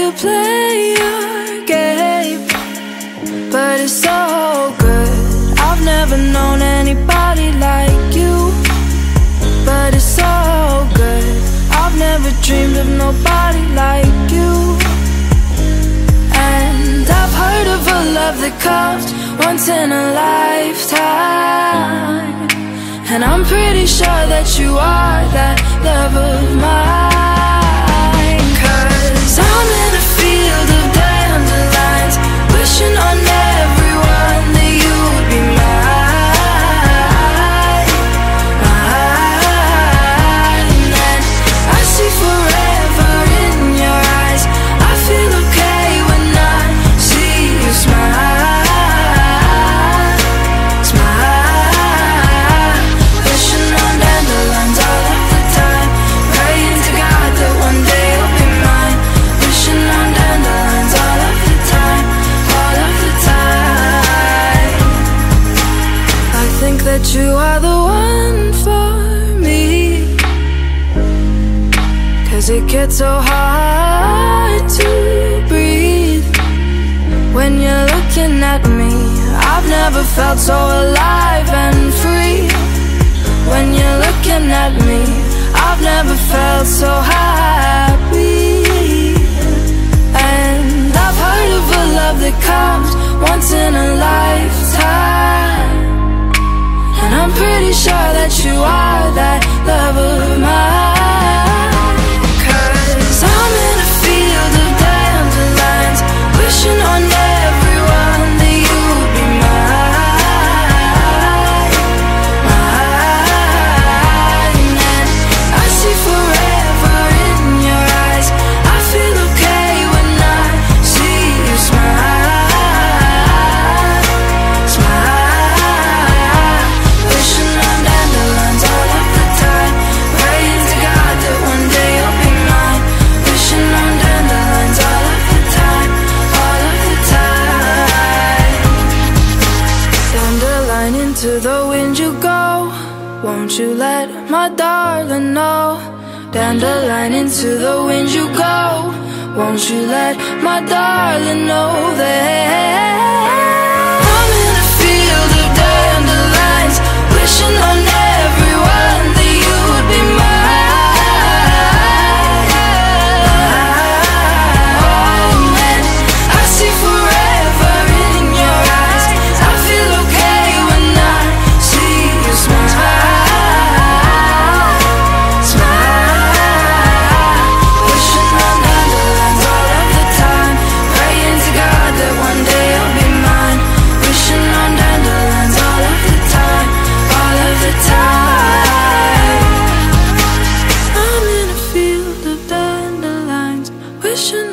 you play your game, but it's so good. I've never known anybody like you, but it's so good. I've never dreamed of nobody like you. And I've heard of a love that comes once in a lifetime, and I'm pretty sure that you are that love of mine. 'Cause I'm in a field of dandelions, wishing on everyone that you would be mine, mine. And I see forever in your eyes. I feel okay when I see you smile, smile. Wishing on dandelions all of the time, praying to God that one day you'll be mine. Wishing on dandelions all of the time, all of the time. I think that you are the one for me, 'cause it gets so hard to breathe when you're looking at me. I've never felt so alive and free. When you're looking at me, I've never felt so happy. And I've heard of a love that comes once in a lifetime, and I'm pretty sure that you are that love of mine. 'Cause I'm in a field of dandelions, wishing on everyone that you would be mine, mine. And I see forever in your eyes. I feel okay when I see you smile, smile. Wishing on dandelions all of the time, praying to God that one day you'll be mine. Wishing on dandelions all of the time, all of the time. Dandelion, into the wind you go, won't you let my darling know? Dandelion, into the wind you go, won't you let my darling know that I'm in a field of dandelions, wishing on everyone that you would be mine. And I see forever in your eyes. I feel okay when I see you smile, smile. Wishing on dandelions all of the time, praying to God that one day you'll be mine. Wishing on dandelions all of the time, all of the time. I'm in a field of dandelions, wishing